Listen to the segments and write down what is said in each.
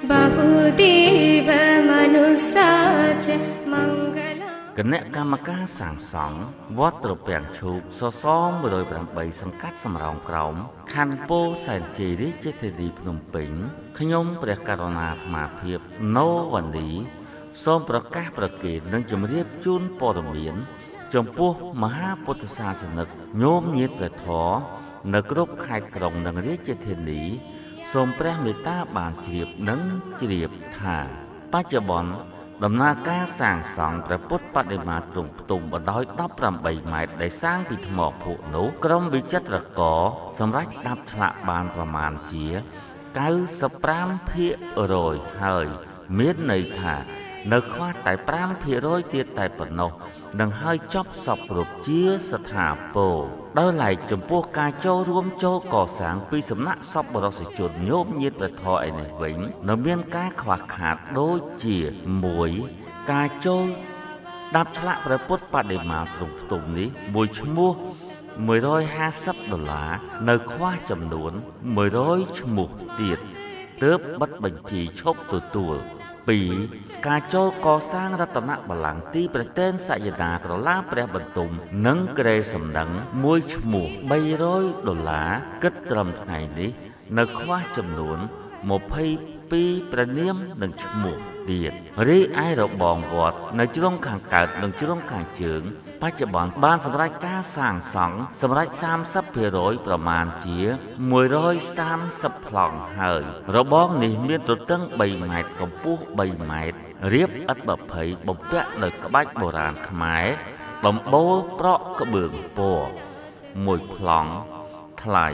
बहुदेव मनुष्याच मंगला គណៈកម្មការសាងសង់វត្តត្រពាំងឈូកសស108សង្កាត់សំរោងក្រោមខណ្ឌពោធិ៍សែនជ័យរាជធានីភ្នំពេញខ្ញុំព្រះករុណាអាត្មាភាពណូវ៉ានីសូមប្រកាសប្រកាសនិងជម្រាបជូនព័ត៌មានចំពោះមហាពុទ្ធសាសនិកញោមញាតិព្រះធម៌នៅគ្រប់ខេត្តក្រុងនិងរាជធានីសូមព្រះមេត្តាបានជ្រាបនិងជ្រាបថាបច្ចុប្បន្នដំណើរការសាងសង់ព្រះពុទ្ធបដិមាទ្រង់ផ្ទុំបណ្ដោយ18ម៉ែត្រដែលសាងពីថ្មភក់នោះក្រុមវិចិត្រករសម្រាប់ដាប់ឆ្លាក់បានប្រមាណជា95% ហើយមានន័យថានៅខ្វះតែ5% ទៀតតែប៉ុណ្ណោះនឹងហើយចប់សពគ្រប់ជាស្ថាពរដោយឡែកចំពោះការចូលរួមចូលកសាងពីសំណាក់សប្បុរសជនញោមញាតិធម៌ឯនេះវិញនៅមានការខ្វះខាតដូចជា1ការចូលដាប់ឆ្លាក់ព្រះពុទ្ធបដិមាទ្រង់ផ្ទុំនេះមួយឈ្មោះ$150នៅខ្វះចំនួន100ឈ្មោះទៀតទើបបិទបញ្ជីឈប់ទទួល2ការចូលកសាងរតនបល្ល័ង្កទីព្រះតេនសយតាក្រឡាព្រះបន្ទុំនិងក្រែសំដឹងមួយឈ្មោះ$300គិតត្រឹមថ្ងៃនេះនៅខ្វះចំនួន22ព្រះនាមនិងឈ្មោះទៀតរីឯរបងវត្តនៅជ្រុងខាងកើតនិងជ្រុងខាងជើងបច្ចុប្បន្នបានសម្រេចការសាងសង់សម្រាប់ 30% ប្រមាណជា130ប្លង់ហើយរបងនេះមានទទឹង3ម៉ែត្រកម្ពស់3ម៉ែត្ររាបឥដ្ឋ20បំពាក់ដោយក្បាច់បុរាណខ្មែរដំបូលប្រក់ក្បឿងពណ៌មួយប្លង់ថ្លៃ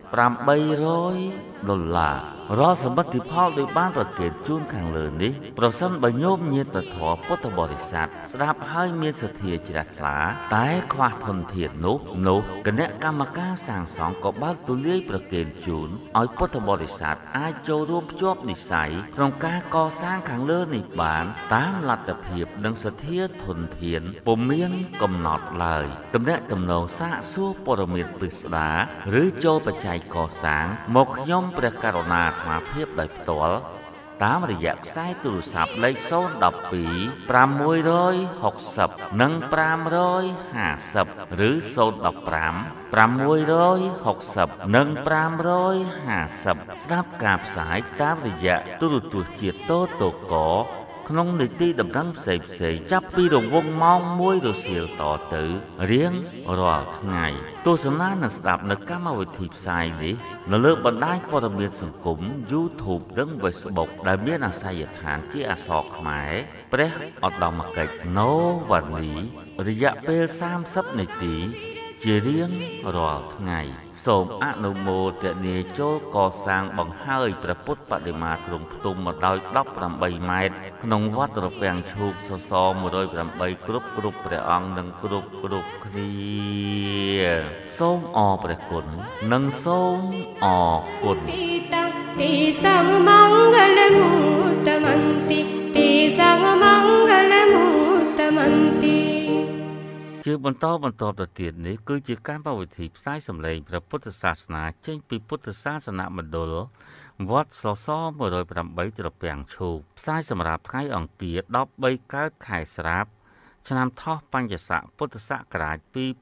$800រាល់សមិទ្ធផលដោយបានប្រកេតជូនខាងលើនេះប្រសិនបើញោមញាតិធម៌ពុទ្ធបរិស័ទស្ដាប់ហើយមានសទ្ធាជ្រះថ្លាតែខ្វះធនធាននោះគណៈកម្មការសាងសង់ក៏បើកទូលាយប្រកេតជូនឲ្យពុទ្ធបរិស័ទអាចចូលរួមភ្ជាប់និស្ស័យក្នុងការកសាងខាងលើនេះបានតាមលទ្ធភាពនិងសទ្ធាធនធានពុំមានកំណត់ឡើយទំនាក់ទំនងសាកសួរព័ត៌មានពិស្ដារឬចូលបច្ច័យកសាងមកខ្ញុំព្រះករុណាអាត្មាភាពដោយផ្ទាល់តាមរយៈខ្សែទូរស័ព្ទលេខ012 660និង550ឬ015 660និង550ស្ដាប់ការផ្សាយតាមរយៈទូរទស្សន៍ជាតិតតកក្នុងនីតិដំណឹងផ្សេងចាប់ពីរង្វង់ម៉ោង1រសៀលតទៅរៀងរាល់ថ្ងៃទស្សនានិងស្ដាប់នៅកម្មវិធីផ្សាយនេះនៅលើបណ្ដាញព័ត៌មានសង្គម YouTube និង Facebook ដែលមានអាសយដ្ឋានជាអក្សរខ្មែរព្រះឧត្តមកិច្ចណូវ៉ានីរយៈពេល30នាទីជារៀងរាល់ថ្ងៃសូមអនុមោទនាចូលកសាងបង្ហើយព្រះពុទ្ធបដិមាទ្រង់ផ្ទុំមកដោយ18ម៉ែត្រក្នុងវត្តត្រពាំងឈូកសស108គ្រប់ព្រះអង្គនិងគ្រប់គ្នាសូមអរព្រះគុណនិងសូមអរគុណទេសមង្គលមុត្តមន្តិទេសមង្គលមុត្តមន្តិជាបន្តទៅទៀតនេះគឺជាកម្មវិធីផ្សាយសម្លេងព្រះពុទ្ធសាសនាចេញពីពុទ្ធសាសនមណ្ឌលវត្តសស108ត្រពាំងឈូកផ្សាយសម្រាប់ថ្ងៃអង្គារ13កើតខែស្រាបឆ្នាំថោះបัญចស័កពុទ្ធសករាជ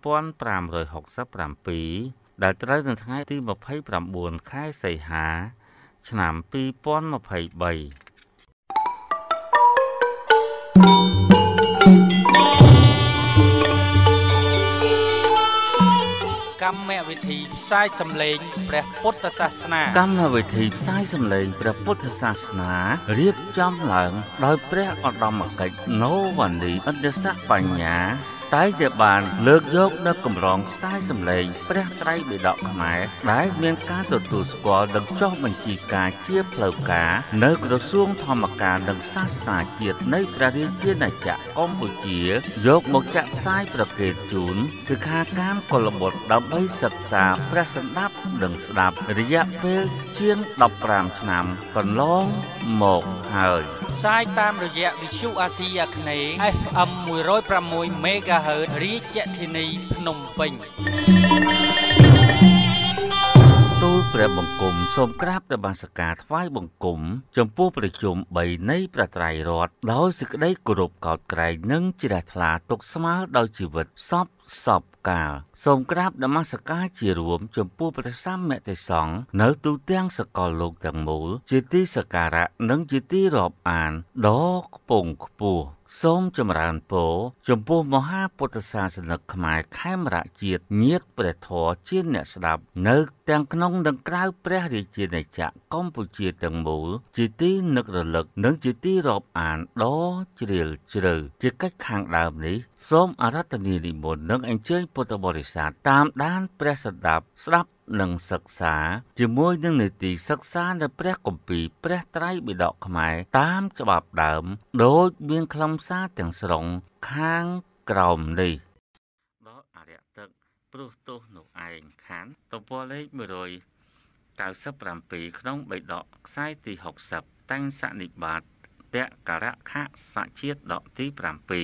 2567ដែលត្រូវនៅថ្ងៃទី29ខែសីហាឆ្នាំ2023 កម្មវិធីផ្សាយសម្លេងព្រះពុទ្ធសាសនាកម្មវិធីផ្សាយសម្លេងព្រះពុទ្ធសាសនារៀបចំឡើងដោយព្រះឧត្តមកិច្ចណូវ៉ានីឥន្ទស័ក្តិបញ្ញាតែតែបានលើកយកនៅកម្រងខ្សែសម្លេងព្រះត្រៃបិដកខ្មែរដែលមានការទទួលស្គាល់និងចុះបញ្ជីការជាផ្លូវការនៅក្រសួងធម្មការនិងសាសនាជាតិនៃព្រះរាជាណាចក្រកម្ពុជាយកមកចាក់ផ្សាយប្រកេតជូនសិក្ខាកាមកុលបុត្រដើម្បីសិក្សាព្រះសណ្ដាប់និងស្ដាប់រយៈពេលជាង15ឆ្នាំកន្លងមកហើយផ្សាយតាមរយៈវិទ្យុអាស៊ីអាគ្នេយ៍ FM 106 MHz រាជធានីភ្នំពេញទូលព្រះព្រះបង្គំសូមក្រាបព្រះបានសក្ការថ្វាយបង្គំចំពោះប្រជុំ3នៃព្រះត្រៃរតន៍ដោយសេចក្តីគោរពកោតក្រែងនិងជ្រះថ្លាទុកស្មើដោយជីវិតសពកាលសូមក្រាបនមស្ការជារួមចំពោះព្រះសម្មាទេសង្ឃនៅទូទាំងសកលលោកទាំងមូលជាទីសក្ការៈនិងជាទីរាប់អានដ៏ខ្ពង់ខ្ពស់សូមចម្រើនពរចំពោះមហាពុទ្ធសាសនិកខ្មែរខេមរៈជាតិញាតិព្រះធម៌ជាអ្នកស្ដាប់នៅទាំងក្នុងនិងក្រៅព្រះរាជាណាចក្រកម្ពុជាទាំងមូលជាទីនឹករលឹកនិងជាទីរាប់អានដ៏ជ្រាលជ្រៅជាកិច្ចខាងដើមនេះសូមអារាធនានិមន្តនិងអញ្ជើញពុទ្ធបរិស័ទតាមដានព្រះស្ដាប់និងសិក្សាជាមួយនឹងនីតិសិក្សានៅព្រះគម្ពីរព្រះត្រៃបិដកខ្មែរតាមច្បាប់ដើមដោយមានខ្លឹមសារទាំងស្រុងខាងក្រោមនេះដល់អរិយទឹកព្រោះទោសនោះឯងខណ្ឌទំព័រលេខ197ក្នុងបិដកខ្សែទី60តាំងសនិបាតតករៈខសជាតិដកទី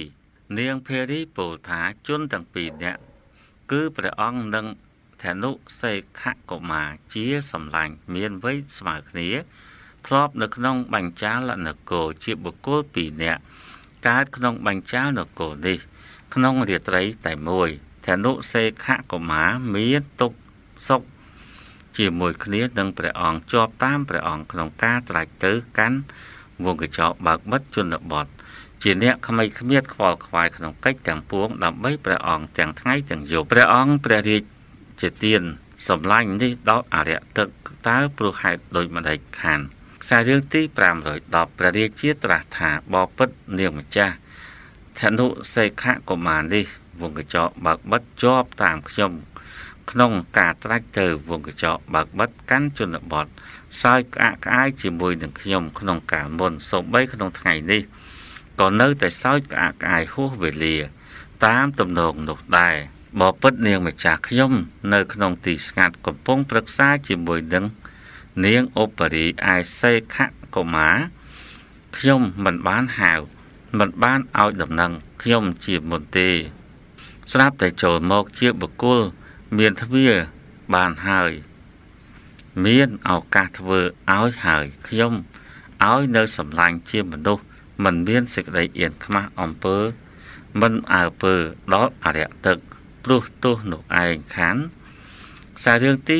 7នាងភេរីពោលថាជនទាំងពីរនាក់គឺព្រះអង្គនិងធនុសេខកុមារជាសម្លាញ់មានវ័យស្មើគ្នាធ្លាប់នៅក្នុងបញ្ចាលនគរជាបុគ្គល2នាក់កើតក្នុងបញ្ចាលនគរនេះក្នុងរាត្រីតែមួយធនុសេខកុមារមានទុក្ខសុខជាមួយគ្នានឹងព្រះអង្គជាប់តាមព្រះអង្គក្នុងការត្រាច់ទៅកាន់វងកញ្ចក់បើកបិទជនបទជាអ្នកក្មៃគ្មៀតខ្វល់ខ្វាយក្នុងកិច្ចទាំងពួងដើម្បីព្រះអង្គទាំងថ្ងៃទាំងយប់ព្រះអង្គព្រះរាជាទានសម្លាញ់នេះដល់អរិយទឹកតើព្រោះហេតុដូចម្ដេចខានខ្សែរឿងទី510ព្រះរាជាត្រាស់ថាបបិទ្ធនាងម្ចាស់ធនុសេខកុមារនេះវងកញ្ចក់បើកបិទជាប់តាមខ្ញុំក្នុងការត្រាច់ទៅវងកញ្ចក់បើកបិទកាន់ជនបទសើចក្អាកក្អាយជាមួយនឹងខ្ញុំក្នុងកាលមុនសូម្បីក្នុងថ្ងៃនេះក៏នៅតែសើចក្អាកក្អាយហួសវេលាតាមទំនងនោះដែរបបិទ្ធនាងម្ចាស់ខ្ញុំនៅក្នុងទីស្ងាត់កំពុងប្រឹក្សាជាមួយនឹងនាងឧបរីឯសេខកុមារខ្ញុំមិនបានហៅមិនបានឲ្យដំណឹងខ្ញុំជាមុនទេស្រាប់តែចូលមកជាបុគ្គលមានទ្វាបានហើយមានឱកាសធ្វើឲ្យហើយខ្ញុំឲ្យនៅសម្លាញ់ជាមនុស្សមិនមានសេចក្តីអៀនខ្មាស់អំពើមិនអើពើដល់អរិយទឹកព្រោះទោសនោះឯងខានខ្សែរឿងទី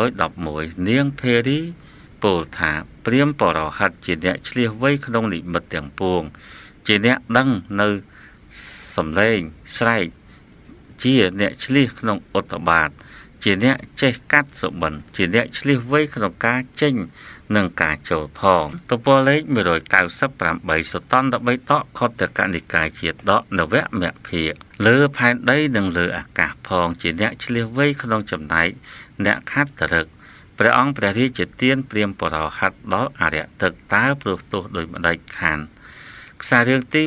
511នាងភេរីពោលថាព្រាហ្មណ៍បរហិតជាអ្នកឆ្លៀសវៃក្នុងនិមិត្តទាំងពួងជាអ្នកដឹងនៅសំឡេងស្រែកជាអ្នកឆ្លៀសក្នុងឧត្តបាតជាអ្នកចេះកាត់សុបិនជាអ្នកឆ្លៀសវៃក្នុងការចេញនិងការចូលផងទំព័រលេខ198សតន្តបិដកខុទ្ទកនិកាយជាតិដកនវមភាគលើផែនដីនិងលើអាកាសផងជាអ្នកឆ្លៀសវៃក្នុងចំណែកអ្នកខាត់តរឹកព្រះអង្គព្រះរាជាទានព្រាហ្មណ៍បរហិតដល់អរិយទឹកតើព្រោះទោសដូចម្ដេចខានខ្សែរឿងទី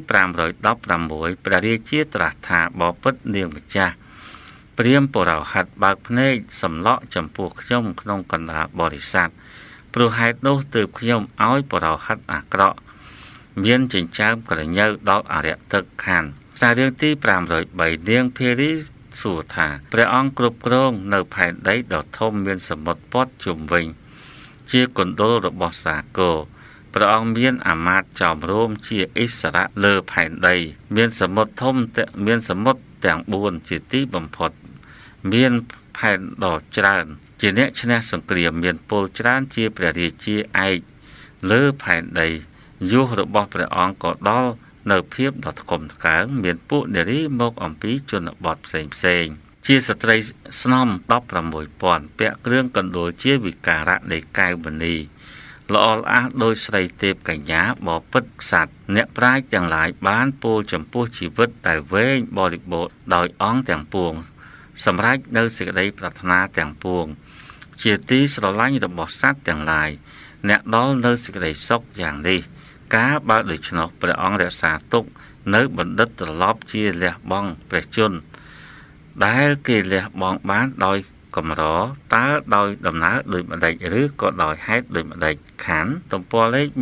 516ព្រះរាជាត្រាស់ថាបបិទ្ធនាងម្ចាស់ព្រាហ្មណ៍បរហិតបើកភ្នែកសម្លក់ចំពោះខ្ញុំក្នុងកណ្ដាលបរិស័ទព្រោះហេតុនោះទើបខ្ញុំឲ្យបរហិតអាក្រក់មានចិញ្ចើមក្រញើដល់អរិយទឹកខានខ្សែរឿងទី503នាងភេរីសួរថាព្រះអង្គគ្រប់គ្រងនៅផែនដីដ៏ធំមានសមុទ្រព័ទ្ធជុំវិញជាកណ្ដុលរបស់សាគរព្រះអង្គមានអាមាត្យចោមរោមជាឥស្សរៈលើផែនដីមានសមុទ្រធំមានសមុទ្រទាំង4ជាទីបំផុតមានផែនដ៏ច្រើនជាអ្នកឈ្នះសង្គ្រាមមានពលច្រើនជាព្រះរាជាឯកលើផែនដីយុះរបស់ព្រះអង្គក៏ដល់នៅភាពដ៏ថ្កុំថ្កើងមានពួកនារីមកអំពីជនបទផ្សេងជាស្ត្រីស្នំ 16,000 ពាក់គ្រឿងកណ្ដុរជាវិការៈនៃកែវមณีល្អល្អះដោយស្រីទេពកញ្ញាបពិតក្សត្រអ្នកប្រាជ្ញទាំងឡាយបានពោលចំពោះជីវិតដែលវែងបរិបូរណ៍ដោយអង្គទាំងពួងសម្រេចនៅសេចក្តីប្រាថ្នាទាំងពួងជាទីស្រឡាញ់របស់សត្វទាំងឡាយអ្នកដល់នៅសេចក្តីសុខយ៉ាងនេះការបើដូច្នោះព្រះអង្គរក្សាទុកនៅបណ្ឌិតត្រឡប់ជាលះបង់ព្រះជន្មដែលគេលះបង់បានដោយកម្រតើដោយដំណើរដូចម្ដេចឬក៏ដោយហេតុដូចម្ដេចខានទំព័រលេខ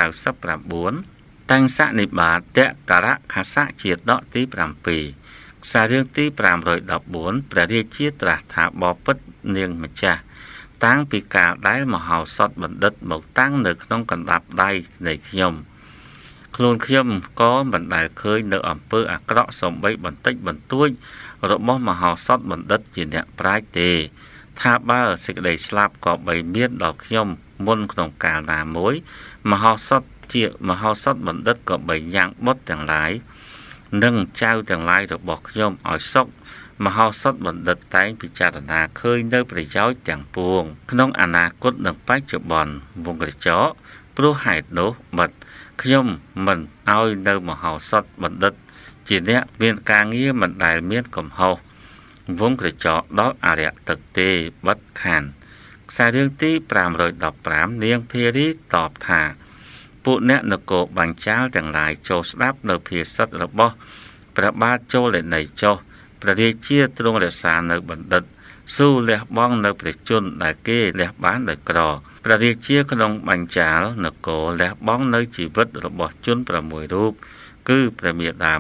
199តាំងសនិបាតតករៈខសជាតិដកទី7ខ្សែរឿងទី514ព្រះរាជាត្រាស់ថាបបិទ្ធនាងម្ចាស់តាំងពីការដែលមហោសថបណ្ឌិតមកតាំងនៅក្នុងកណ្ដាប់ដៃនៃខ្ញុំខ្លួនខ្ញុំក៏មិនដែលឃើញនៅអំពើអាក្រក់សំបីបន្តិចបន្តួចរបស់មហោសថបណ្ឌិតជាអ្នកប្រាជ្ញទេថាបើសេចក្តីស្លាប់ក៏បីមានដល់ខ្ញុំមុនក្នុងកាលណាមួយមហោសថជាមហោសថបណ្ឌិតក៏បីយ៉ាងបុត្រទាំងឡាយនិងចៅទាំងឡាយរបស់ខ្ញុំឲ្យសុខមហោសថបណ្ឌិតតែងពិចារណាឃើញនៅប្រយោជន៍ទាំងពួងក្នុងអនាគតនិងបច្ចុប្បន្នវងក្រចកព្រោះហេតុនោះបាត់ខ្ញុំមិនឲ្យនៅមហោសថបណ្ឌិតជាអ្នកមានការងារមិនដែលមានកំហុសវងក្រចកដល់អរិយទឹកទេបាត់ខានខ្សែរឿងទី515នាងភារីតបថាពួកអ្នកនគរបាញ់ចាលទាំងឡាយចូលស្ដាប់នៅភាសិតរបស់ព្រះបាទចូលណីចុះព្រះរាជាទ្រង់រក្សានៅបណ្ឌិតស៊ូលះបង់នៅព្រះជន្មដែលគេលះបានដោយក្រព្រះរាជាក្នុងបាញ់ចាលនគរលះបង់នៅជីវិតរបស់ជន6រូបគឺព្រះមេដា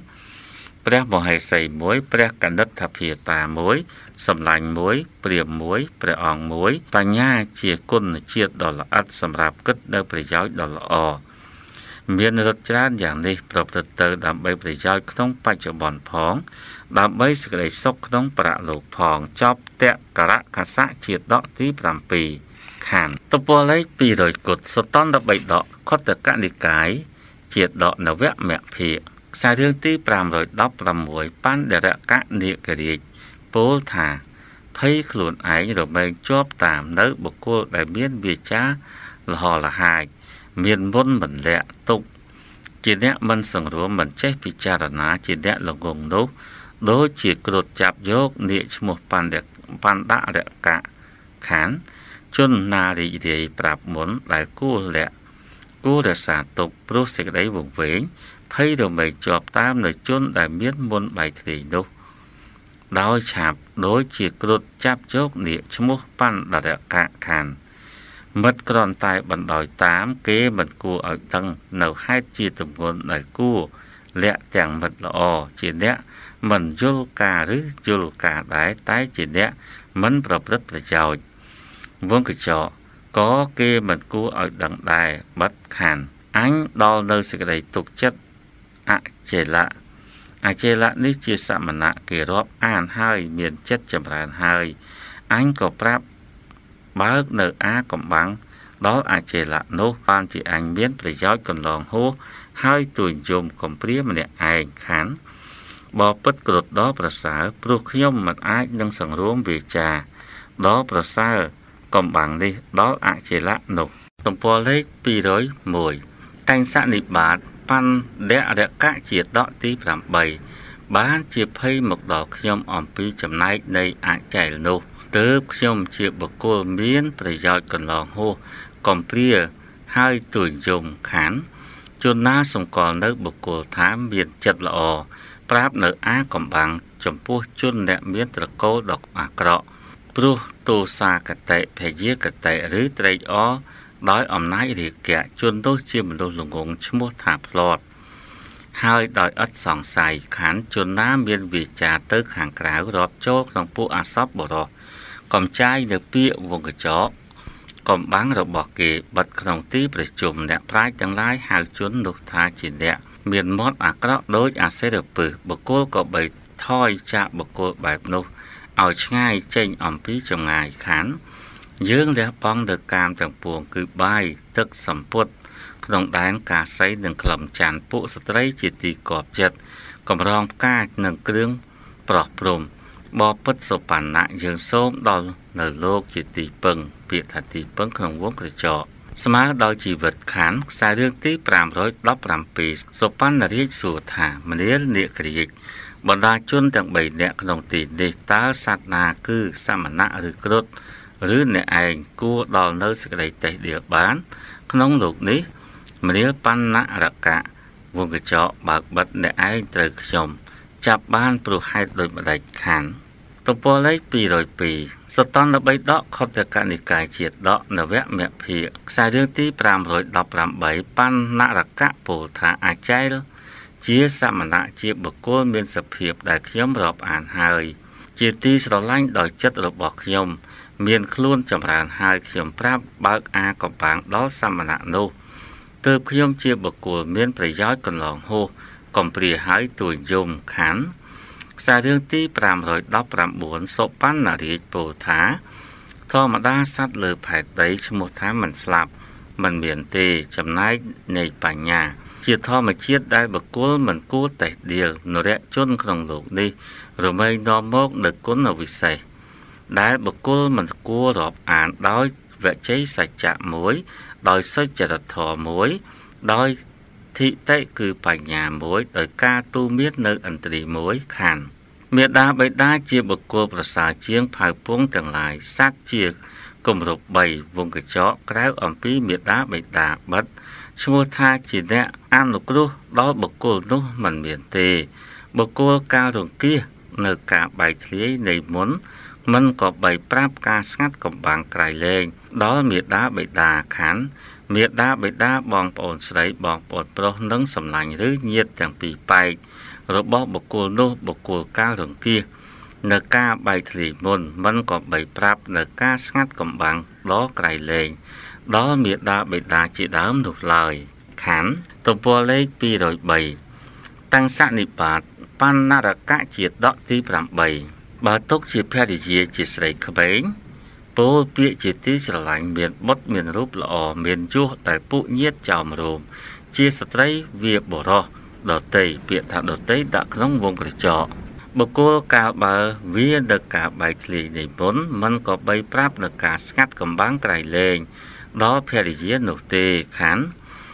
1ព្រះមហេសី1ព្រះកនិដ្ឋភាតា1សម្លាញ់1ព្រាហ្មណ៍1ព្រះអង្គ1បញ្ញាជាគុណជាតិដ៏ល្អិតសម្រាប់គិតនៅប្រយោជន៍ដ៏ល្អមានរត់ច្រើនយ៉ាងនេះប្រព្រឹត្តទៅដើម្បីប្រយោជន៍ក្នុងបច្ចុប្បន្នផងដើម្បីសេចក្តីសុខក្នុងប្រលោកផងចប់តករកសៈជាដកទី7ខានតពលលេខ200គុតសតន្ត3ដកខុទ្ទកនិកាយជាដកនវមភៈខ្សែរឿងទី516បណ្ឌរកនិករាជពោលថាភ័យខ្លួនឯងរមែងជាប់តាមនៅបុគ្គលដែលមានវាចាលហលហាយមានមុនមិនលាក់ទុកជាអ្នកមិនសង្រួមមិនចេះពិចារណាជាអ្នកល្ងងនោះដូចជាគ្រុឌចាប់យកនាគឈ្មោះបណ្ឌរកៈខានជនណារីរាយប្រាប់មុនដែលគួរលាក់គួររក្សាទុកព្រោះសេចក្តីវង្វេងភ័យរមែងជាប់តាមនៅជនដែលមានមុនបែកធ្លាយនោះដោយឆាប់ដូចជាគ្រុឌចាប់យកនាគឈ្មោះបណ្ឌរកៈខានមិត្តគ្រាន់តែបណ្ដោយតាមគេមិនគួរឲ្យដឹងនៅហេតុជាទម្ងន់ដែលគួរលាក់ទាំងមិត្តល្អជាអ្នកមិនយល់ការឬយល់ការដែរតែជាអ្នកមិនប្រព្រឹត្តប្រយោជន៍វងកញ្ចក់ក៏គេមិនគួរឲ្យដឹងដែរបាត់ខានអញដល់នៅសេចក្តីទុកចិត្តអចេលៈនេះជាសមណៈគេរាប់អានហើយមានចិត្តចម្រើនហើយអញក៏ប្រាប់បើកនៅអាកំបាំងដល់អចេលៈនោះបានជាអញមានប្រយោជន៍កន្លងហួសហើយទួញយមកំព្រាម្នាក់ឯងខានបពិតគ្រុឌដ៏ប្រសើរព្រោះខ្ញុំមិនអាចនឹងសង្រួមវាចាដ៏ប្រសើរកំបាំងនេះដល់អចេលៈនោះទំព័រលេខ201តែងសនិបាតបណ្ឌរកៈជាដកទី8បានជាភ័យមកដល់ខ្ញុំអំពីចំណែកនៃអចេលនោះទើបខ្ញុំជាបុគ្គលមានប្រយោជន៍កន្លងហួសកំព្រាហើយទួញយមខានជនណាសម្គាល់នៅបុគ្គលថាមានចិត្តល្អប្រាប់នៅអាកំបាំងចំពោះជនអ្នកមានត្រកូលដ៏អាក្រក់ព្រោះទោសាកតិភយាកតិឬត្រេកអរដោយអំណាចរាគៈជននោះជាមនុស្សល្ងងឈ្មោះថាផ្្លាត់ហើយដោយឥតសង្ស័យខានជនណាមានវាចាទៅខាងក្រៅរាប់ចូលក្នុងពួកអសពបរោះកំចាយនៅពាក្យវងកញ្ចក់កំបាំងរបស់គេបិទក្នុងទីប្រជុំអ្នកប្រាជ្ញទាំងឡាយហៅជននោះថាជាអ្នកមានមាត់អាក្រក់ដូចអាសេរពឹសបុគ្គលក៏បីថយចាកបុគ្គលបែបនោះឲ្យឆ្ងាយចេញអំពីចម្ងាយខានយើងលះបង់ទៅកាមទាំងពួងគឺបាយទឹកសម្ពុតក្នុងដែនកាសីនិងក្លឹមច័ន្ទពួកស្ត្រីជាទីកប់ចិត្តកម្រងផ្កានិងគ្រឿងប្រោះព្រំបពិតសុបណ្ណៈយើងសូមដល់នៅលោកជាទីពឹងពាក្យថាទីពឹងក្នុងវងក្រចកស្មើដោយជីវិតខានខ្សែរឿងទី517សុបណ្ណរាជសួរថាមនាលនាគរាជបណ្ដាជនទាំង3នាក់ក្នុងទីនេះតើសត្វណាគឺសមណៈឬគ្រុឌឬអ្នកឯងគួរដល់នៅសេចក្តីតេះដៀលបានក្នុងលោកនេះមនាលបណ្ណរកៈវងកញ្ចក់បើកបិទអ្នកឯងត្រូវខ្ញុំចាប់បានព្រោះហេតុដូចម្ដេចខានទំព័រលេខ202សតន្ត3ដកខុទ្ទកនិកាយជាដកនវមភៈខ្សែរឿងទី518បណ្ណរកៈពោលថាអាចារ្យជាសមណៈជាបុគ្គលមានសភាពដែលខ្ញុំរាប់អានហើយជាទីស្រឡាញ់ដោយចិត្តរបស់ខ្ញុំ miền khuôn chậm ràn hai khiêm práp bác a có bảng đó xăm mà nạ nô từ khiêm chia bậc của miền phải giói còn lòng hô còn bìa hái tuổi dùng khán xa riêng tí pram rồi đọc pram bốn số bán là đi bồ thá thô mà đa sát lờ phải đấy cho một tháng mình slap mình miền tê chậm nái này bà nhà chia thô mà chiết đai bậc cua mình cua tẩy điều nó rẽ chônក្នុងលោកនេះrồi mới nó mốt được cuốn ở vị sầy đai bậc cua mình cua rộp án đói vệ cháy sạch chạm muối đòi sách chả đặt thò muối đòi thị tệ cư bà nhà muối đòi ca tu miết nơi ẩn trì muối khàn miệt đá bấy đá chia bậc cua và xà chiếng phai buông chẳng lại sát chia cùng rụp bầy vùng cái chó kéo ẩm phí miệt đá bấy đá bất mua tha chỉ nẹ ăn lục đu đó bậc cua nụ mình miền tề bậc cua cao đường kia nơi cả bài thế này muốn mình có bài práp ca sát cộng bằng cài lên đó miệt đá bấy đá khán miệt đá bấy đá bong bồn sấy bong bồn pro nâng sầm lạnh rứ nhiệt chẳng bị bay rồi bỏ bậc cua nô bậc cua cao đường kia nơi ca bài thế muốn mình có bài práp nơi ca sát cộng bằng đó cài lên đó miệt đá bấy đá chỉ đám được lời khán tổng bò lấy pi rồi bày tăng sát nị bát pan na ra cá chiết đó tí làm bày bà tốc chỉ phe đi chia chỉ sấy khơi bén bố bịa chỉ tí trở lại miền bắc miền rúp lọ miền chu tại phụ nhiệt chào mà rùm chia sấy việc bỏ ro đợt tây bịa thằng đợt tây đã không vùng cái trọ bậc cô cả bà viên được cả bài thì để bốn mình có bay práp được cả sát cầm bán cài lên đó phe đi chia nổ tê khán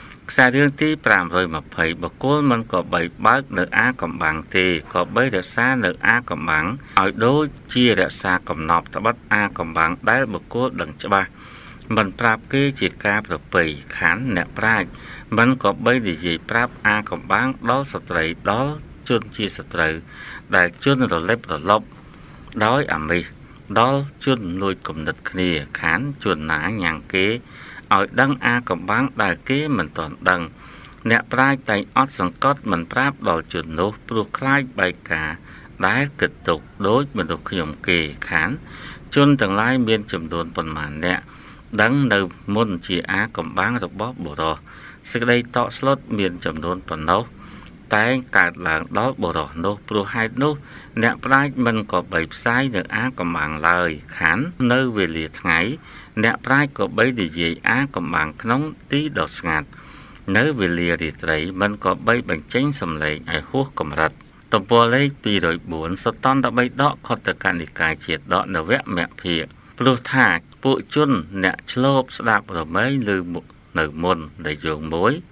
xa riêng tí pram rồi mà phải bậc cô mình có bảy bác nợ a cầm bằng tê có bảy được xa nợ a cầm bằng ở đôi chia được xa cầm nọp ta bắt a cầm bằng đấy bậc cô đừng cho ba mình prap kê chỉ ca được bảy khán nè prai mình có bảy để gì prap a cầm bằng đó sợi đó chôn chia sợi đại chôn rồi lép rồi lộc đói mi đó chôn nuôi cầm đứt kia khán chuồn nã nhàng kế ở đăng a cầm bán đại kế mình toàn đăng nè prai tay ót sẵn cót mình práp đòi chuồn nô pro khai bài cả đái kịch tục đối mình được dùng kỳ khán chôn từng lai miên chùm đồn phần màn nè đăng nơi môn chỉ a cầm bán được bóp bổ đỏ sự đây tọ slot miên chùm đồn phần nấu tại cả làng đó bổ đỏ nô pro hai nô nè prai mình có bảy sai được a cầm bằng lời khán nơi về liệt ngày nè prai có bảy để gì á cầm bằng nóng tí đọt ngạt nơi về liệt thì thấy mình có bảy bằng chánh sầm lệ ai hút cầm rật tổng bò lấy pi rồi bốn số ton đã bảy đó có tất cả những cái triệt đó là vẽ mẹ phía pro thả bụi chun nè chlop đạp rồi mấy lư một nở môn để dùng mối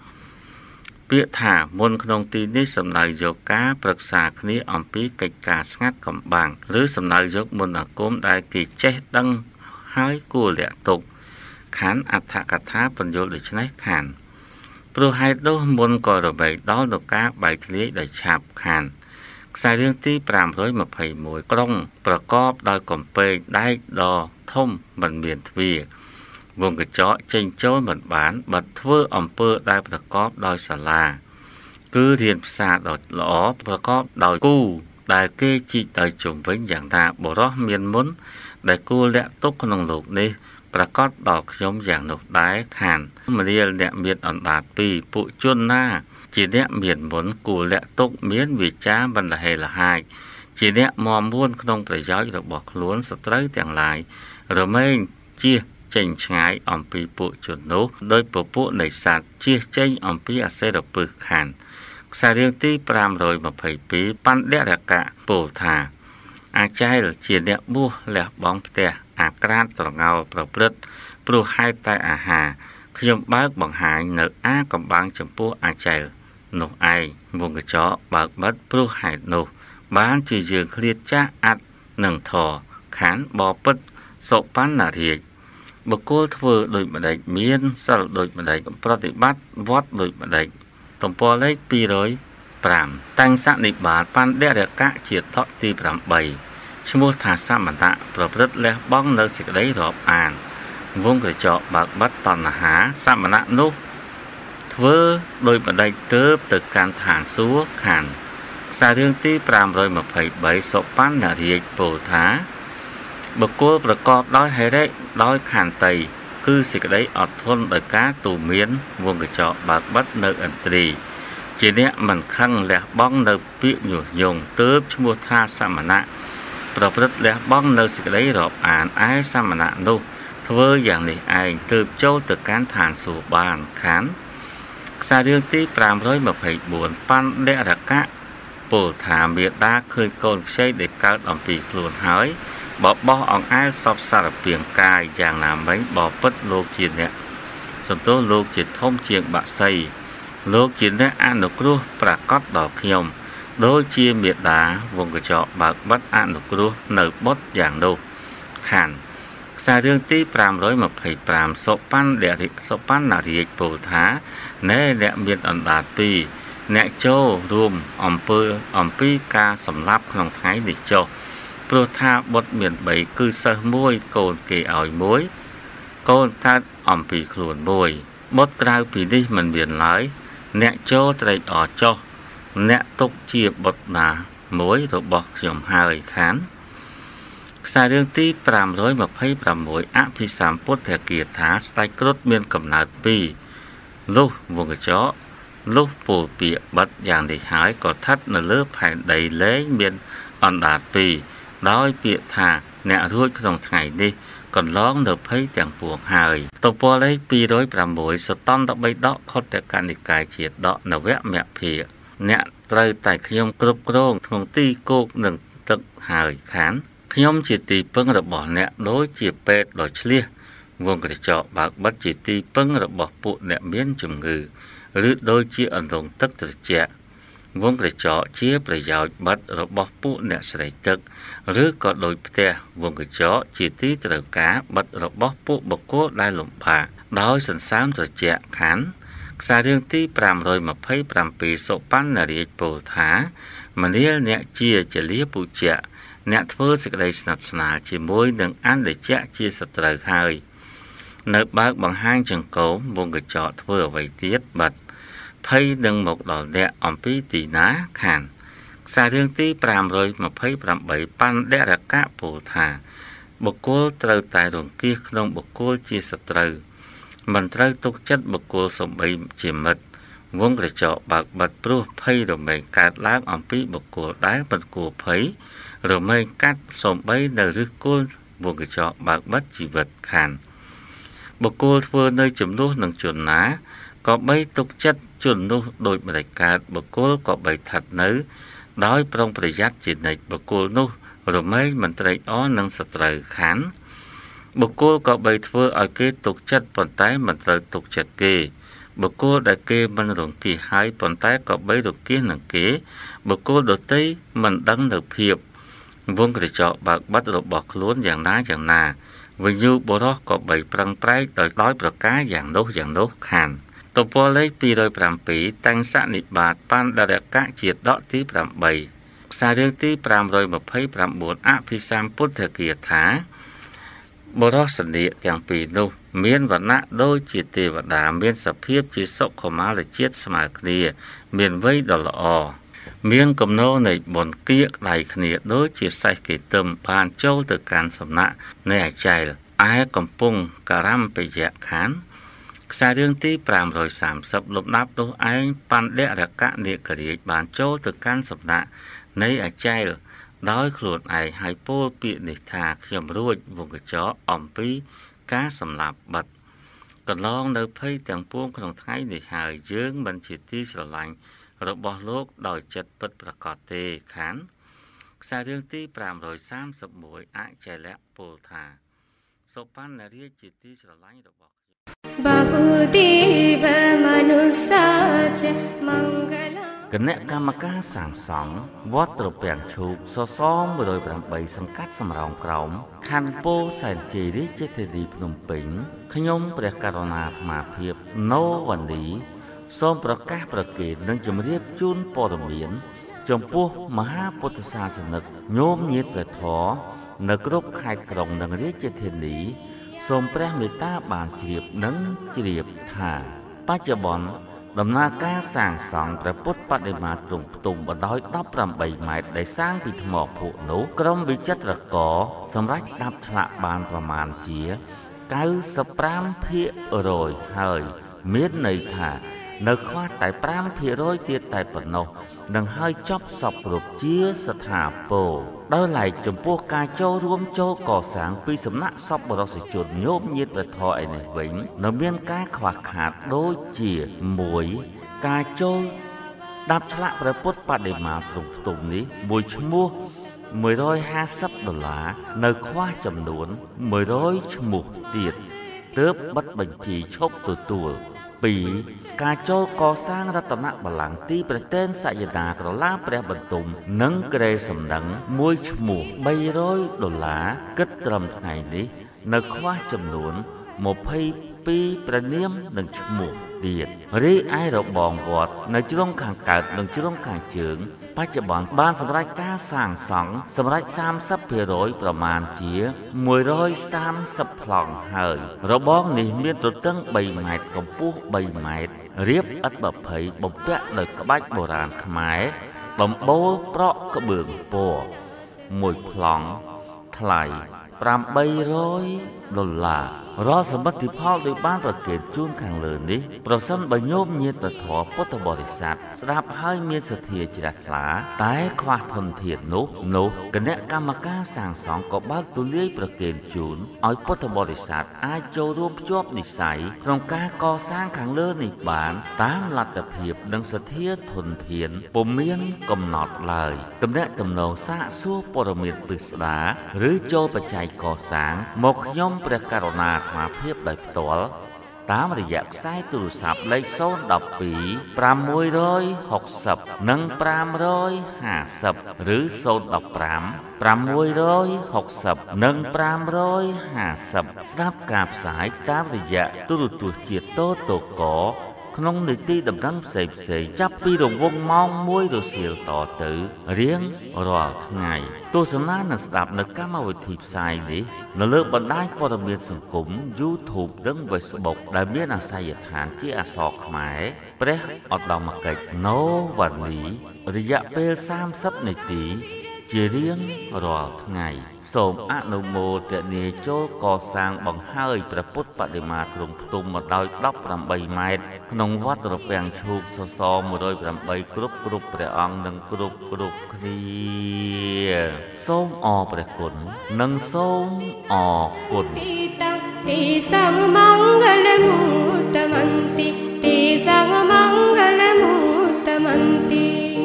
bịa thả môn không tin ní sầm này dọc cá bậc xà khné ẩm pí kịch cả ngắt cầm bằng lứ sầm này dọc môn là cốm đại kỳ che đăng hái cua lẹ tục khán ạt thạ cát thá phần vô để cho khàn pro hai đô môn coi rồi bảy đó được cá bài thế để chạp khàn sai riêng tí pram rồi mà phải mùi côngประกอบដោយកំពែងដែកដ៏ធំមិនមានទ្វារវងកញ្ចក់ចេញចូលមិនបានបាត់ធ្វើអំពើដែលប្រកបដោយសាលាគឺរៀនភាសាដ៏ល្អប្រកបដោយគូដែលគេជីកដោយជំវិញយ៉ាងថាបរោះមានមុនដែលគូលាក់ទុកក្នុងលោកនេះប្រកាសដល់ខ្ញុំយ៉ាងនោះដែរខានមរៀលអ្នកមានអណ្ដាតពីពួកជនណាជាអ្នកមានមុនគូលាក់ទុកមានវិចារបណ្ដហេលហាយជាអ្នកមមមួនក្នុងប្រយោជន៍របស់ខ្លួនសត្រូវទាំងឡាយរមែងជាចេញឆ្ងាយអំពីពួកជននោះដោយពពួកនៃសត្វជៀសចេញអំពីអសេរពឹសខានខ្សែរឿងទី522បណ្ឌរកៈពោលថាអាចែលជាអ្នកបួសលះបង់ផ្ទះអាក្រាតត្រងោលប្រព្រឹត្តព្រោះហេតុតែអាហារខ្ញុំបើកបង្ហាញនៅអាកំបាំងចំពោះអាចែលនោះឯងវងកញ្ចក់បើកបិទព្រោះហេតុនោះបានជាយើងឃ្លាតចាស់អាត់នឹងធរខានបពិតសុបណ្ណារាជបកគោលធ្វើដូចម្ដេចមានសិលដូចម្ដេចប្រតិបត្តិវត្តដូចម្ដេចទំព័រលេខ205តាំងសនិបាតបណ្ឌរកៈជាថក់ទី8ឈ្មោះថាសមណៈប្រព្រឹត្តលះបង់នៅសេចក្តីរាប់អានវងកញ្ចក់បើកបិទតណ្ហាសមណៈនោះធ្វើដូចម្ដេចទើបទៅកាន់ឋានសួគ៌ខានខ្សែរឿងទី523សុបណ្ណារាជពោលថាបុគ្គលប្រកបដោយហេរិដោយខន្តីគឺសេចក្តីអត់ធន់ដោយការទូមានវងកញ្ចក់បើកបិទនៅឥន្ទ្រីជាអ្នកមិនខឹងលះបង់នៅពាក្យញុះញង់ទើបឈ្មោះថាសមណៈប្រព្រឹត្តលះបង់នៅសេចក្តីរាប់អានឯសមណៈនោះធ្វើយ៉ាងនេះឯងទើបចូលទៅកាន់ឋានសួគ៌បានខានខ្សែរឿងទី524បណ្ឌរកៈពលថាមេដាឃើញកូនខ្ចីដែលកើតអំពីខ្លួនហើយបបោះអង្អែលសពសារពាង្គកាយយ៉ាងណាមិញបពិតលោកជាអ្នកសន្តោសលោកជាធំជាងបក្សីលោកជាអ្នកអនុគ្រោះប្រកាសដល់ខ្ញុំដូចជាមេដាវងកញ្ចក់បើកបិទអនុគ្រោះនៅបុត្រយ៉ាងនោះខានខ្សែរឿងទី525សុបណ្ឌរាជពលថាណែអ្នកមានអណ្ដាតពីរអ្នកចូលរួមអំពីការសម្លាប់ក្នុងថ្ងៃនេះចុះព្រោះថាបុត្រមាន3គឺសិស្សមួយកូនគេឲ្យមួយកូនកើតអំពីខ្លួនមួយបុត្រក្រៅពីនេះមិនមានឡើយអ្នកចូលត្រេកអរចុះអ្នកទុកជាបុត្រណាមួយរបស់ខ្ញុំហើយខានខ្សែរឿងទី526អភិសម្ពុទ្ធគាថាស្ដេចគ្រុឌមានកំណើត2លុះវងកញ្ចក់លុះពោលពាក្យបិទយ៉ាងនេះហើយក៏ស្ថិតនៅលើផែនដីលែងមានអណ្ដាត2ដោយពាក្យថាអ្នករួចក្នុងថ្ងៃនេះកន្លងនៅភ័យទាំងពួងហើយទំព័រលេខ206សតន្តបិដកខុទ្ទកនិកាយជាដកនវមគ្គភាអ្នកត្រូវតែខ្ញុំគ្រប់គ្រងក្នុងទីគោកនិងទឹកហើយខានខ្ញុំជាទីពឹងរបស់អ្នកដូចជាពេទ្យដ៏ឆ្លៀសវងកញ្ចក់បើកបិទជាទីពឹងរបស់ពួកអ្នកមានជំងឺឬដូចជាអន្លង់ទឹកត្រជាក់វងកញ្ចក់ជាប្រយោជន៍បិទរបស់ពួកអ្នកស្រេកទឹកឬក៏ដូចផ្ទះវងកញ្ចក់ជាទីត្រូវការបិទរបស់ពួកបុគ្គលដែលលំបាកដោយសន្សាមត្រជាក់ខានខ្សែរឿងទី527សុបណ្ឌរាជពលថាមនាលអ្នកជាចលាពុជ្ជៈអ្នកធ្វើសេចក្តីស្និទ្ធស្នាលជាមួយនឹងអន្តជៈជាសត្រូវហើយនៅបើកបង្ហាញចង្កូមវងកញ្ចក់ធ្វើអ្វីទៀតបាត់ភ័យនឹងមកដល់អ្នកអំពីទីណាខានខ្សែរឿងទី528បណ្ឌរកៈពលថាបុគ្គលត្រូវតែរង្គៀសក្នុងបុគ្គលជាសត្រូវមិនត្រូវទុកចិត្តបុគ្គលសំបីជាមិត្តវងកញ្ចក់បើកបិទព្រោះភ័យរមែងកើតឡើងអំពីបុគ្គលដែលមិនគួរភ័យរមែងកាត់សំបីនៅឫសគល់វងកញ្ចក់បើកបិទជីវិតខានបុគ្គលធ្វើនៅចំនួននឹងជនណាក៏បីទុកចិត្តជននោះដោយម្ដេចកើតបុគ្គលក៏បីស្ថិតនៅដោយប្រុងប្រយ័ត្នជានិច្ចបុគ្គលនោះរមែងមិនត្រេកអរនឹងសត្រូវខានបុគ្គលក៏បីធ្វើឲ្យគេទុកចិត្តប៉ុន្តែមិនត្រូវទុកចិត្តគេបុគ្គលដែលគេមិនរង្គៀសហើយប៉ុន្តែក៏បីរង្គៀសនឹងគេបុគ្គលដទៃមិនដឹងនៅភាពវងកញ្ចក់បើកបិទរបស់ខ្លួនយ៉ាងណាវិញ្ញូបរោះក៏បីប្រឹងប្រែងដោយប្រការយ៉ាងនោះខានទំព័រលេខ207តាំងសនិបាតបណ្ឌរកៈជាដកទី8ខ្សែរឿងទី529អភិសម្ពុទ្ធគាថាបរោះសនិកទាំងពីរនោះមានវណ្ណៈដូចជាទេវតាមានសភាពជាសុខុមាលជាតិស្មើគ្នាមានវ័យដ៏ល្អមានគំនោនៃបុណ្យគៀកដៃគ្នាដូចជាសេះគេទឹមបានចូលទៅកាន់សំណាក់នៃអាចារ្យឯកំពុងការំពយៈខានខ្សែរឿងទី530លំដាប់នោះឯងបណ្ឌរកៈនាគរាជបានចូលទៅកាន់សំណាក់នៃអាចារ្យដោយខ្លួនឯងហើយពោលពាក្យនេះថាខ្ញុំរួចវងកញ្ចក់អំពីការសម្លាប់បាត់កន្លងនៅភ័យទាំងពួងក្នុងថ្ងៃនេះហើយយើងមិនជាទីស្រឡាញ់របស់លោកដោយចិត្តពិតប្រាកដទេខានខ្សែរឿងទី531អចលៈពលថាសុបណ្ណរាជជាទីស្រឡាញ់របស់ बहुदेव मनुष्याच मंगला គណៈកម្មការសាងសង់វត្តត្រពាំងឈូកសស108សង្កាត់សំរោងក្រោមខណ្ឌពោធិ៍សែនជ័យរាជធានីភ្នំពេញខ្ញុំព្រះករុណាអាត្មាភាពណូវ៉ានីសូមប្រកាសប្រកាសនិងជម្រាបជូនព័ត៌មានចំពោះមហាពុទ្ធសាសនិកញោមញាតិធម៌នៅគ្រប់ខេត្តក្រុងនិងរាជធានីសូមព្រះមេត្តាបានជ្រាបនិងជ្រាបថាបច្ចុប្បន្នដំណើរការសាងសង់ព្រះពុទ្ធបដិមាទ្រង់ផ្ទុំបណ្ដោយ18ម៉ែត្រដែលសាងពីថ្មភក់នោះក្រុមវិចិត្រករសម្រាប់ដាប់ឆ្លាក់បានប្រមាណជា95% ហើយមានន័យថានៅខ្វះតែ5% ទៀតតែប៉ុណ្ណោះនឹងហើយចប់សពគ្រប់ជាស្ថាពរដោយឡែកចំពោះការចូលរួមចូលកសាងពីសំណាក់សប្បុរសជនញោមញាតិធម៌ឯនេះវិញនៅមានការខ្វះខាតដូចជា 1. ការចូលដាប់ឆ្លាក់ព្រះពុទ្ធបដិមាទ្រង់ផ្ទុំនេះមួយឈ្មោះ$150នៅខ្វះចំនួន100ឈ្មោះទៀតទើបបិទបញ្ជីឈប់ទទួល2. ការចូលកសាងរតនបល្ល័ង្កទីប្រទែនសយតាក្រឡាព្រះបន្ទុំនិងក្រែសំដឹងមួយឈ្មោះ$300គិតត្រឹមថ្ងៃនេះនៅខ្វះចំនួន22ព្រះនាមនិងឈ្មោះទៀតរីឯរបងវត្តនៅជ្រុងខាងកើតនិងជ្រុងខាងជើងបច្ចុប្បន្នបានសម្រេចការសាងសង់សម្រេច 30% ប្រមាណជា130ប្លង់ហើយរបងនេះមានទទឹង3ម៉ែត្រកម្ពស់3ម៉ែត្ររាបឥត20បំពាក់ដោយក្បាច់បុរាណខ្មែរដំបូលប្រក់ក្បឿងពណ៌មួយប្លង់ថ្លៃ$800រាល់សមិទ្ធផលដែលបានប្រកេតជូនខាងលើនេះប្រសិនបើញោមញាតិធម៌ពុទ្ធបរិស័ទស្ដាប់ហើយមានសទ្ធាជ្រះថ្លាតែខ្វះធនធាននោះគណៈកម្មការសាងសង់ក៏បើកទូលាយប្រកេតជូនឲ្យពុទ្ធបរិស័ទអាចចូលរួមភ្ជាប់និស្ស័យក្នុងការកសាងខាងលើនេះបានតាមលទ្ធភាពនិងសទ្ធាធនធានពុំមានកំណត់ឡើយទំនាក់ទំនងសាកសួរព័ត៌មានពិស្ដារឬចូលបច្ច័យកសាងមកខ្ញុំព្រះករុណាអាត្មាភាពដោយផ្ទាល់តាមរយៈខ្សែទូរស័ព្ទលេខ012 660និង550ឬ015 660និង550ស្ដាប់ការផ្សាយតាមរយៈទូរទស្សន៍ជាតិតតកក្នុងនីតិដំណឹងផ្សេងចាប់ពីរង្វង់ម៉ោង1រសៀលតទៅរៀងរាល់ថ្ងៃទស្សនានិងស្ដាប់នៅកម្មវិធីផ្សាយនេះនៅលើបណ្ដាញព័ត៌មានសង្គម YouTube និង Facebook ដែលមានអាសយដ្ឋានជាអក្សរខ្មែរព្រះឧត្តមកិច្ចណូវ៉ានីរយៈពេល30នាទីជារៀងរាល់ថ្ងៃសូមអនុមោទនាចូលកសាងបង្ហើយព្រះពុទ្ធបដិមាទ្រង់ផ្ទុំមកដោយ18ម៉ែត្រក្នុងវត្តត្រពាំងឈូកសស108គ្រប់ព្រះអង្គនិងគ្រប់គ្នាសូមអរព្រះគុណនិងសូមអរគុណទេសមង្គលមូតមន្តិទេសមង្គលមូតមន្តិ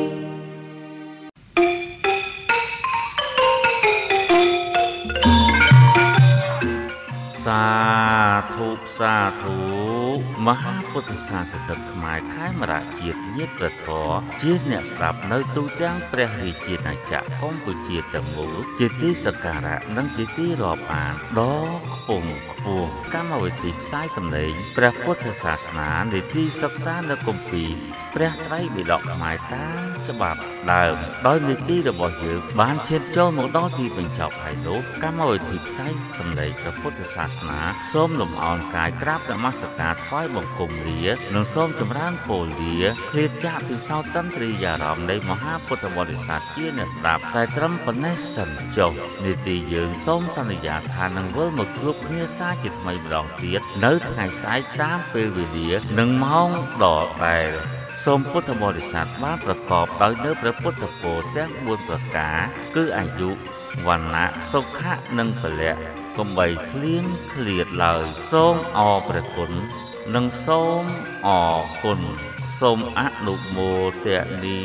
សាធុមហាពុទ្ធសាសនិកខ្មែរខេមរៈជាតិញាតិព្រះធម៌ជាអ្នកស្ដាប់នៅទូទាំងព្រះរាជាណាចក្រកម្ពុជាទាំងមូលជាទីសក្ការៈនិងជាទីរាប់អានដ៏ខ្ពង់ខ្ពស់កម្មវិធីផ្សាយសម្លេងព្រះពុទ្ធសាសនានៃទីសិក្សានៅគម្ពីរព្រះត្រៃបិដកខ្មែរតាមច្បាប់ដើមដោយនីតិរបស់យើងបានឈានចូលមកដល់ទីបញ្ចប់ហើយនោះកម្មវិធីផ្សាយសម្លេងព្រះពុទ្ធសាសនាសូមលំអរកាយក្រាបនមស្ការថ្វាយបង្គំលានិងសូមចម្រើនពរលាឃ្លាតចាកពីសោតន្ទ្រីយារម្មណ៍នៃមហាពុទ្ធបរិស័ទជាអ្នកស្ដាប់តែត្រឹមប៉ុណ្ណេះសិនចុះនីតិយើងសូមសន្យាថានឹងវិលមកជួបគ្នាសាជាថ្មីម្ដងទៀតនៅថ្ងៃស្អែកតាមពេលវេលានិងម៉ោងដដែលសូមពុទ្ធបរិស័ទបានប្រកបដោយនៅព្រះពុទ្ធពរទាំង4ប្រការគឺអាយុវណ្ណៈសុខៈនិងពលៈកុំបីឃ្លៀងឃ្លាតឡើយសូមអរព្រះគុណនិងសូមអរគុណសូមអនុមោទនា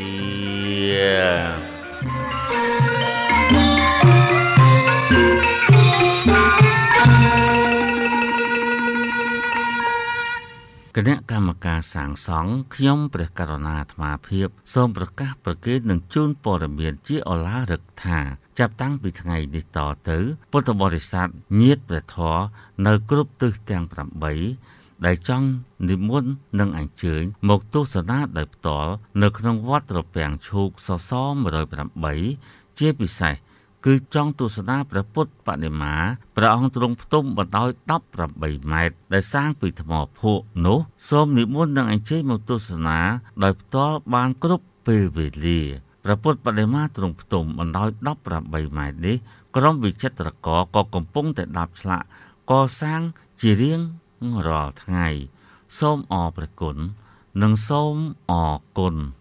គណៈកម្មការសាងសង់ខ្ញុំព្រះករុណាអាត្មាភាពសូមប្រកាសប្រគេននឹងជូនព័ត៌មានជាឱឡារិកថាចាប់តាំងពីថ្ងៃនេះតទៅពុទ្ធបរិស័ទញាតិព្រះធម៌នៅគ្រប់ទិសទាំង8ដែលចង់និមន្តនិងអញ្ជើញមកទស្សនាដោយផ្ទាល់នៅក្នុងវត្តត្រពាំងឈូកសស108ជាពិសេសគឺចង់ទស្សនាព្រះពុទ្ធបដិមាព្រះអង្គទ្រង់ផ្ទុំបណ្ដោយ18ម៉ែត្រដែលសាងពីថ្មភក់នោះសូមនិមន្តនឹងអញ្ជើញមកទស្សនាដោយផ្ទាល់បានគ្រប់ពេលវេលាព្រះពុទ្ធបដិមាទ្រង់ផ្ទុំបណ្ដោយ18ម៉ែត្រនេះក្រុមវិចិត្រករក៏កំពុងតែដាប់ឆ្លាក់កសាងជារៀងរាល់ថ្ងៃសូមអរព្រះគុណនិងសូមអរគុណ